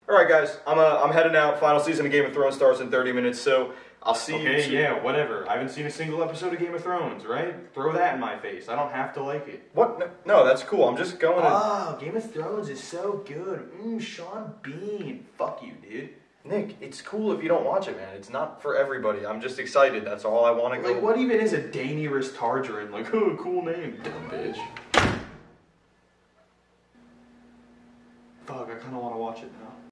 Alright guys, I'm heading out. Final season of Game of Thrones starts in 30 minutes, so I'll see you. Okay, yeah, whatever. I haven't seen a single episode of Game of Thrones, right? Throw that in my face. I don't have to like it. What? No, that's cool. I'm just going to... Oh, Game of Thrones is so good. Sean Bean. Fuck you, dude. Nick, it's cool if you don't watch it, man. It's not for everybody. I'm just excited. That's all I want to go... Like, what even is a Daenerys Targaryen? Like, oh, cool name. Dumb bitch. Fuck, I kind of want to watch it now.